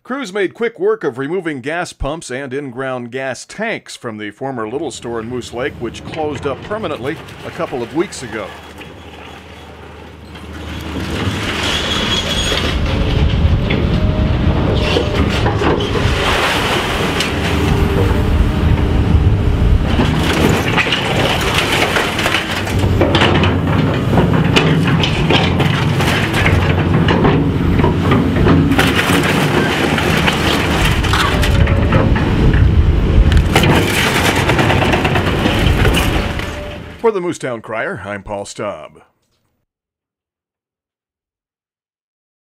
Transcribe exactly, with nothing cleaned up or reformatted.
Crews made quick work of removing gas pumps and in-ground gas tanks from the former Little store in Moose Lake, which closed up permanently a couple of weeks ago. For the Moosetown Crier, I'm Paul Staub.